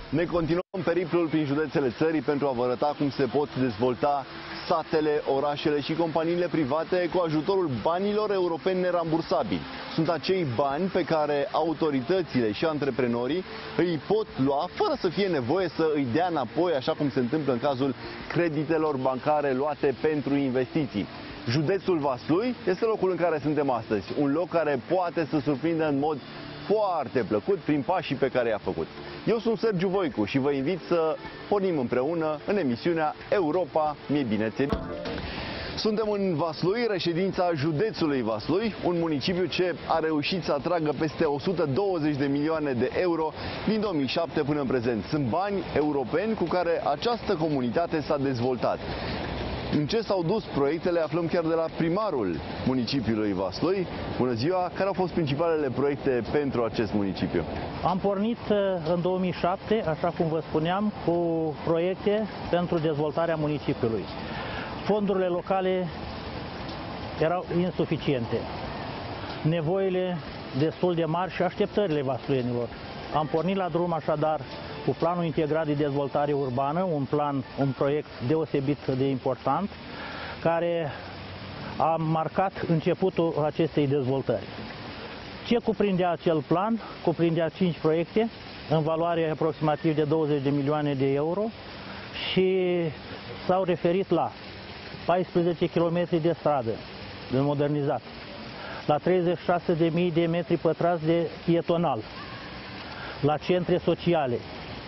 Ne continuăm periplul prin județele țării pentru a vă arăta cum se pot dezvolta satele, orașele și companiile private cu ajutorul banilor europeni nerambursabili. Sunt acei bani pe care autoritățile și antreprenorii îi pot lua fără să fie nevoie să îi dea înapoi, așa cum se întâmplă în cazul creditelor bancare luate pentru investiții. Județul Vaslui este locul în care suntem astăzi, un loc care poate să surprindă în mod foarte plăcut prin pașii pe care i-a făcut. Eu sunt Sergiu Voicu și vă invit să pornim împreună în emisiunea Europa mi-e bine ție. Suntem în Vaslui, reședința județului Vaslui, un municipiu ce a reușit să atragă peste 120 de milioane de euro din 2007 până în prezent. Sunt bani europeni cu care această comunitate s-a dezvoltat. În ce s-au dus proiectele aflăm chiar de la primarul municipiului Vaslui. Bună ziua! Care au fost principalele proiecte pentru acest municipiu? Am pornit în 2007, așa cum vă spuneam, cu proiecte pentru dezvoltarea municipiului. Fondurile locale erau insuficiente, nevoile destul de mari și așteptările vasluienilor. Am pornit la drum așadar cu Planul Integrat de Dezvoltare Urbană, un proiect deosebit de important, care a marcat începutul acestei dezvoltări. Ce cuprindea acel plan? Cuprindea 5 proiecte în valoare aproximativ de 20 de milioane de euro și s-au referit la 14 km de stradă modernizat, la 36.000 de metri pătrați de pietonal, la centre sociale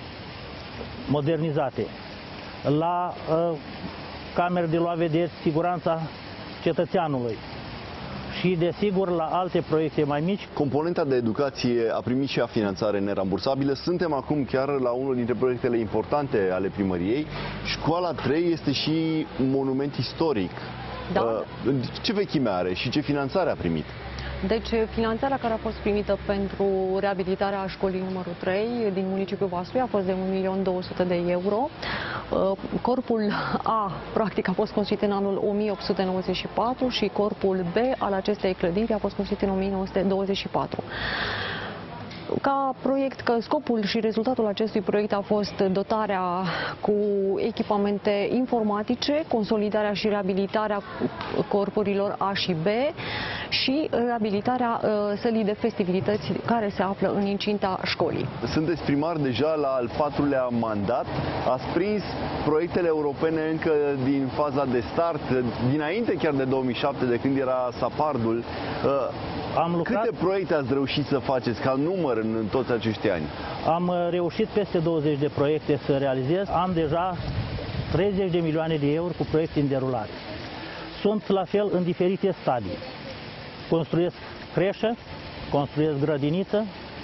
modernizate, la camere de luat vederi, siguranța cetățeanului și, desigur, la alte proiecte mai mici. Componenta de educație a primit și a finanțare nerambursabilă. Suntem acum chiar la unul dintre proiectele importante ale primăriei. Școala 3 este și un monument istoric. Da. Ce vechime are și ce finanțare a primit? Deci, finanțarea care a fost primită pentru reabilitarea școlii numărul 3 din municipiul Vaslui a fost de 1.200.000 de euro. Corpul A, practic, a fost construit în anul 1894 și corpul B al acestei clădiri a fost construit în 1924. Ca proiect, că scopul și rezultatul acestui proiect a fost dotarea cu echipamente informatice, consolidarea și reabilitarea corpurilor A și B și reabilitarea sălii de festivități care se află în incinta școlii. Sunteți primar deja la al 4-lea mandat, ați prins proiectele europene încă din faza de start, dinainte chiar de 2007, de când era SAPARD-ul. Am lucrat... Câte proiecte ați reușit să faceți ca număr în toți acești ani? Am reușit peste 20 de proiecte să realizez. Am deja 30 de milioane de euro cu proiecte în derulare. Sunt la fel în diferite stadii. Construiesc creșă, construiesc grădiniță,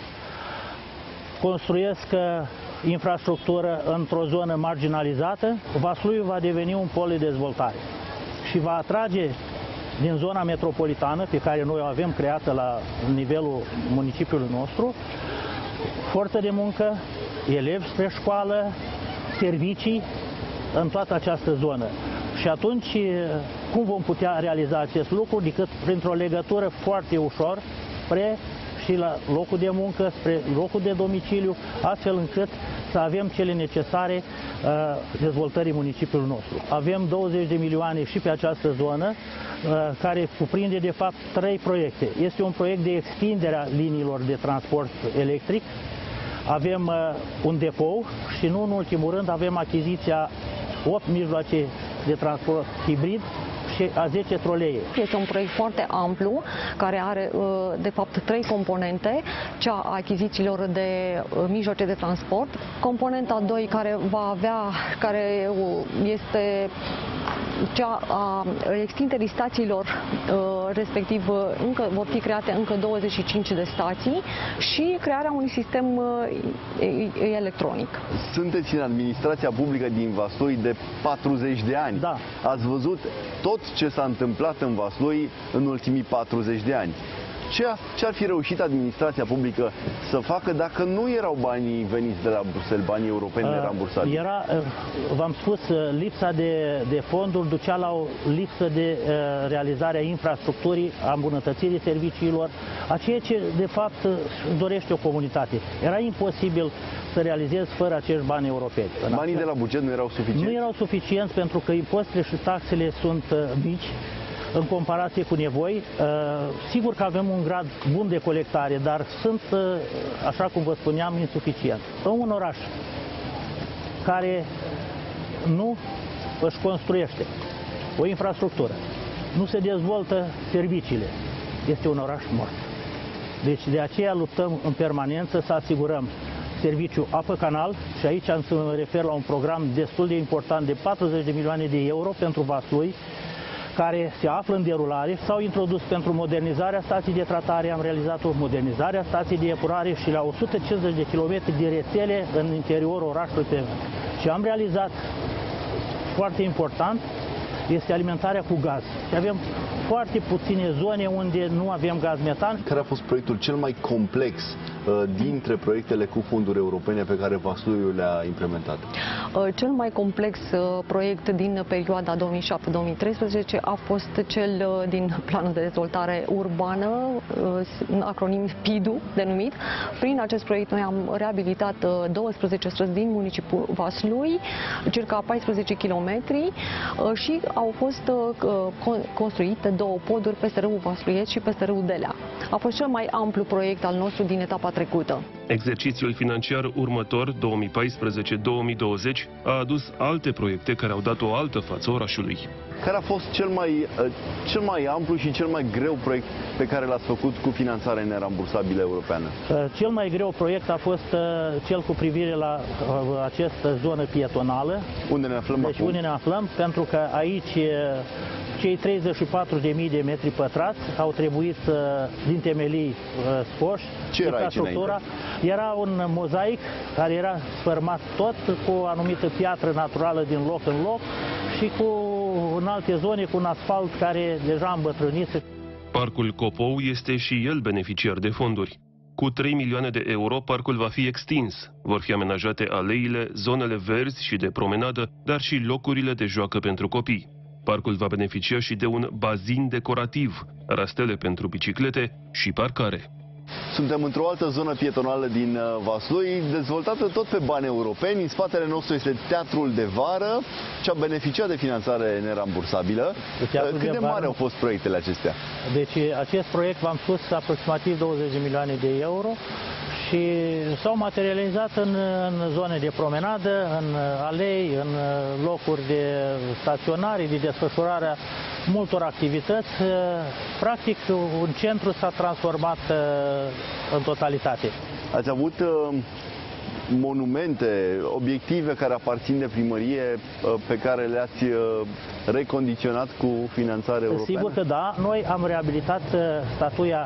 construiesc infrastructură într-o zonă marginalizată. Vasluiul va deveni un pol de dezvoltare și va atrage din zona metropolitană, pe care noi o avem creată la nivelul municipiului nostru, forță de muncă, elevi spre școală, servicii în toată această zonă. Și atunci, cum vom putea realiza acest lucru decât printr-o legătură foarte ușor spre și la locul de muncă, spre locul de domiciliu, astfel încât să avem cele necesare dezvoltării municipiului nostru. Avem 20 de milioane și pe această zonă, care cuprinde de fapt 3 proiecte. Este un proiect de extindere a liniilor de transport electric, avem un depou și nu în ultimul rând avem achiziția 8 mijloace de transport hibrid și a 10 troleie. Este un proiect foarte amplu, care are de fapt 3 componente, cea a achizițiilor de mijloace de transport, componenta 2 care este cea a extinderii stațiilor, respectiv vor fi create încă 25 de stații și crearea unui sistem electronic. Sunteți în administrația publică din Vaslui de 40 de ani. Da. Ați văzut tot ce s-a întâmplat în Vaslui în ultimii 40 de ani. Ce ar fi reușit administrația publică să facă dacă nu erau banii veniți de la Bruxelles, banii europeni nerambursabili? V-am spus, lipsa de fonduri ducea la o lipsă de realizare a infrastructurii, a îmbunătățirii serviciilor, a ceea ce de fapt dorește o comunitate. Era imposibil să realizez fără acești bani europeni. Banii de la buget nu erau suficienți? Nu erau suficienți pentru că impozitele și taxele sunt mici în comparație cu nevoi. Sigur că avem un grad bun de colectare, dar sunt, așa cum vă spuneam, insuficient. În un oraș care nu își construiește o infrastructură, nu se dezvoltă serviciile, este un oraș mort. Deci de aceea luptăm în permanență să asigurăm serviciu apă-canal și aici am să mă refer la un program destul de important de 40 de milioane de euro pentru Vaslui, care se află în derulare. S-au introdus pentru modernizarea stației de tratare, am realizat o modernizare a stației de epurare și la 150 de kilometri de rețele în interiorul orașului. Și am realizat, foarte important, este alimentarea cu gaz. Și avem foarte puține zone unde nu avem gaz metan. Care a fost proiectul cel mai complex dintre proiectele cu fonduri europene pe care Vasluiul le-a implementat? Cel mai complex proiect din perioada 2007-2013 a fost cel din Planul de Dezvoltare Urbană, acronim PIDU denumit. Prin acest proiect noi am reabilitat 12 străzi din municipiul Vaslui, circa 14 km și au fost construite 2 poduri peste râul Vasluieț și peste râul Delea. A fost cel mai amplu proiect al nostru din etapa trecută. Exercițiul financiar următor, 2014-2020, a adus alte proiecte care au dat o altă față orașului. Care a fost cel mai amplu și cel mai greu proiect pe care l-ați făcut cu finanțare nerambursabilă europeană? Cel mai greu proiect a fost cel cu privire la această zonă pietonală. Unde ne aflăm acum? Unde ne aflăm, pentru că aici cei 34.000 de metri pătrați au trebuit din temelii scoși. Ce era aici înainte? Era un mozaic care era sfărmat tot cu o anumită piatră naturală din loc în loc și cu în alte zone cu un asfalt care deja îmbătrânise. Parcul Copou este și el beneficiar de fonduri. Cu 3 milioane de euro, parcul va fi extins. Vor fi amenajate aleile, zonele verzi și de promenadă, dar și locurile de joacă pentru copii. Parcul va beneficia și de un bazin decorativ, rastele pentru biciclete și parcare. Suntem într-o altă zonă pietonală din Vaslui, dezvoltată tot pe bani europeni. În spatele nostru este Teatrul de Vară, ce a beneficiat de finanțare nerambursabilă. Cât de mari au fost proiectele acestea? Deci acest proiect, v-am spus, aproximativ 20 de milioane de euro și s-au materializat în zone de promenadă, în alei, în locuri de staționare, de desfășurare a multor activități. Practic, un centru s-a transformat în totalitate. Ați avut monumente, obiective care aparțin de primărie pe care le-ați recondiționat cu finanțare europeană? Sigur că da. Noi am reabilitat statuia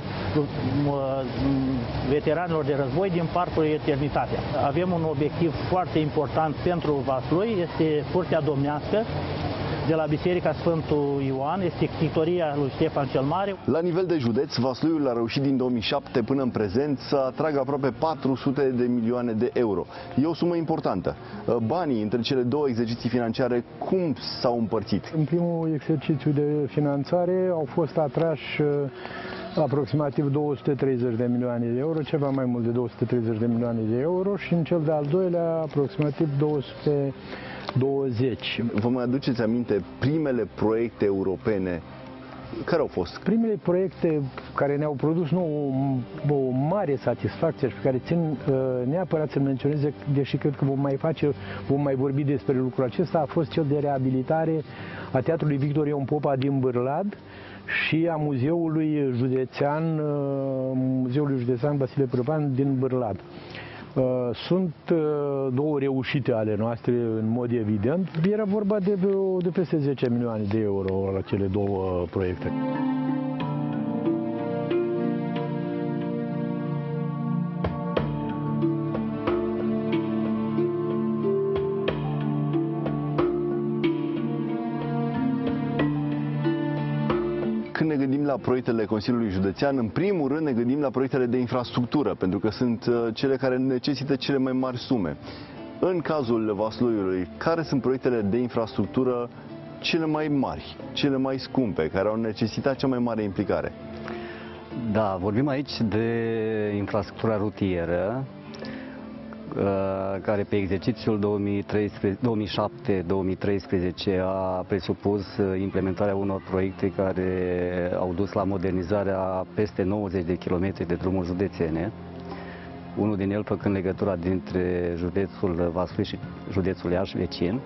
veteranilor de război din Parcul Eternitatea. Avem un obiectiv foarte important pentru Vaslui, este Curtea Domnească de la Biserica Sfântul Ioan, este ctitoria lui Ștefan cel Mare. La nivel de județ, Vasluiul a reușit din 2007 până în prezent să atragă aproape 400 de milioane de euro. E o sumă importantă. Banii între cele două exerciții financiare, cum s-au împărțit? În primul exercițiu de finanțare au fost atrași aproximativ 230 de milioane de euro, ceva mai mult de 230 de milioane de euro și în cel de-al doilea aproximativ 220. Vă mai aduceți aminte primele proiecte europene? Care au fost? Primele proiecte care ne-au produs o mare satisfacție și pe care țin neapărat să-l menționeze, deși cred că vom mai vorbi despre lucrul acesta, a fost cel de reabilitare a Teatrului Victor Ion Popa din Bârlad și a Muzeului Județean Vasile Prăpan din Bârlad. Sunt două reușite ale noastre, în mod evident. Era vorba de peste 10 milioane de euro la cele două proiecte. Când ne gândim la proiectele Consiliului Județean, în primul rând ne gândim la proiectele de infrastructură, pentru că sunt cele care necesită cele mai mari sume. În cazul Vasluiului, care sunt proiectele de infrastructură cele mai mari, cele mai scumpe, care au necesitat cea mai mare implicare? Da, vorbim aici de infrastructura rutieră, care pe exercițiul 2007-2013 a presupus implementarea unor proiecte care au dus la modernizarea peste 90 de kilometri de drumuri județene, unul din el făcând legătura dintre județul Vaslui și județul Iași vecin.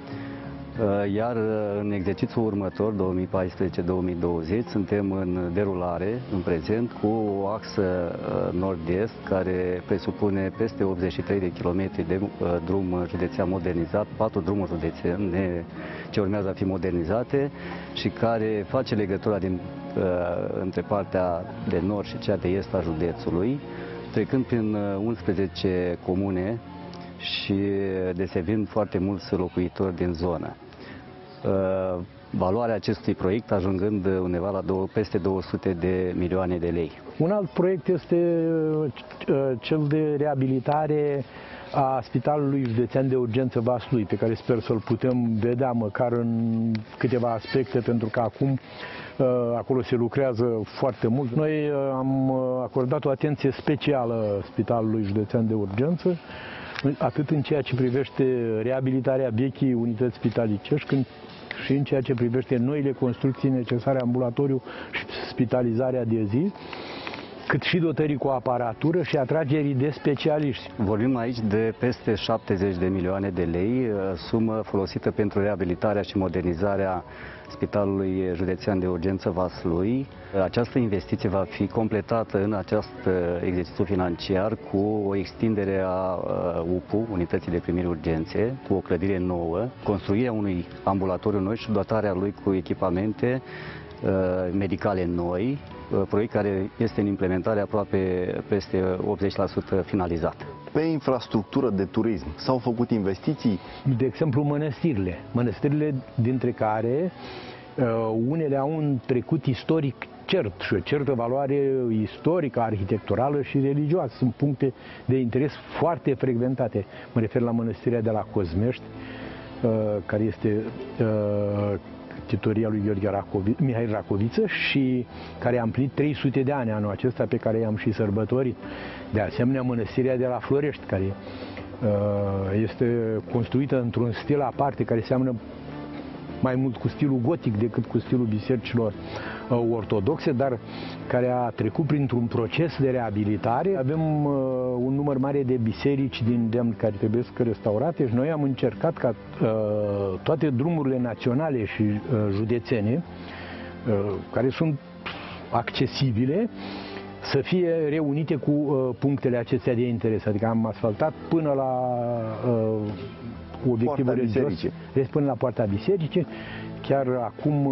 Iar în exercițiul următor, 2014-2020, suntem în derulare, în prezent, cu o axă nord-est care presupune peste 83 de kilometri de drum județean modernizat, 4 drumuri județene ce urmează a fi modernizate și care face legătura între partea de nord și cea de est a județului, trecând prin 11 comune și deservind foarte mulți locuitori din zonă. Valoarea acestui proiect ajungând undeva la peste 200 de milioane de lei. Un alt proiect este cel de reabilitare a Spitalului Județean de Urgență Vaslui, pe care sper să-l putem vedea măcar în câteva aspecte, pentru că acum acolo se lucrează foarte mult. Noi am acordat o atenție specială Spitalului Județean de Urgență, atât în ceea ce privește reabilitarea vechii unități spitalicești, cât și în ceea ce privește noile construcții necesare ambulatoriu și spitalizarea de zi, cât și dotării cu aparatură și atragerii de specialiști. Vorbim aici de peste 70 de milioane de lei, sumă folosită pentru reabilitarea și modernizarea Spitalului Județean de Urgență Vaslui. Această investiție va fi completată în acest exercițiu financiar cu o extindere a UPU, Unității de Primiri Urgențe, cu o clădire nouă, construirea unui ambulatoriu nou și dotarea lui cu echipamente medicale noi, proiect care este în implementare aproape peste 80% finalizat. Pe infrastructură de turism s-au făcut investiții? De exemplu, mănăstirile dintre care unele au un trecut istoric cert și o certă valoare istorică, arhitecturală și religioasă. Sunt puncte de interes foarte frecventate. Mă refer la mănăstirea de la Cozmești, care este titoria lui Mihai Racoviță și care a împlinit 300 de ani anul acesta, pe care i-am și sărbătorit. De asemenea, mănăstirea de la Florești, care este construită într-un stil aparte, care seamănă mai mult cu stilul gotic decât cu stilul bisericilor ortodoxe, dar care a trecut printr-un proces de reabilitare. Avem un număr mare de biserici din demn care trebuie restaurate și noi am încercat ca toate drumurile naționale și județene, care sunt accesibile, să fie reunite cu punctele acestea de interes. Adică am asfaltat până la obiectivul religios, până la poarta bisericii. Chiar acum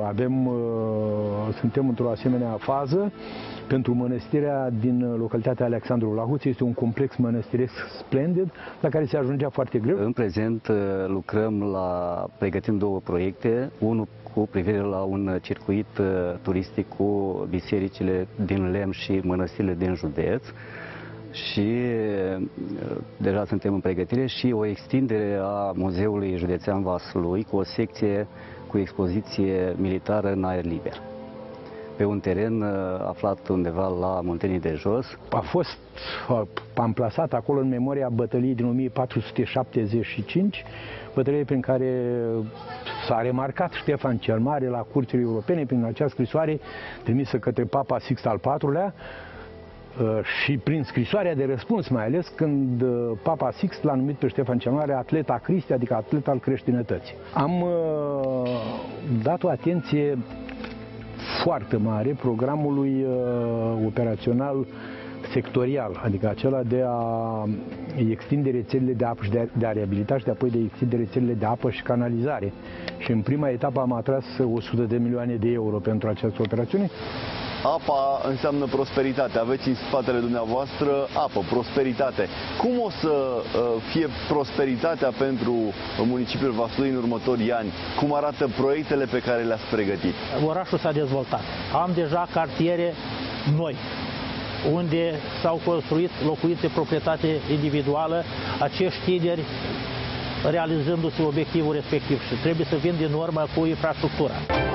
suntem într-o asemenea fază pentru mănăstirea din localitatea Alexandru Lahuț. Este un complex mănăstiresc splendid, la care se ajungea foarte greu. În prezent lucrăm pregătim două proiecte, unul cu privire la un circuit turistic cu bisericile din lemn și mănăstirile din județ. Și deja suntem în pregătire și o extindere a Muzeului Județean Vaslui cu o secție cu expoziție militară în aer liber, pe un teren aflat undeva la Muntenii de Jos. A fost amplasat acolo în memoria bătăliei din 1475, bătălie prin care s-a remarcat Ștefan cel Mare la curțile europene prin acea scrisoare trimisă către Papa Sixt al IV-lea, și prin scrisoarea de răspuns, mai ales când Papa Sixt l-a numit pe Ștefan cel Mare atleta Christi, adică atlet al creștinătății. Am dat o atenție foarte mare programului operațional sectorial, adică acela de a extinde rețelele de apă și de a reabilita și de apoi de a extinde rețelele de apă și canalizare. Și în prima etapă am atras 100 de milioane de euro pentru această operațiune. Apa înseamnă prosperitate. Aveți în spatele dumneavoastră apă, prosperitate. Cum o să fie prosperitatea pentru municipiul Vaslui în următorii ani? Cum arată proiectele pe care le-ați pregătit? Orașul s-a dezvoltat. Am deja cartiere noi, unde s-au construit locuințe proprietate individuală, acești tineri realizându-se obiectivul respectiv și trebuie să vin din urmă cu infrastructura.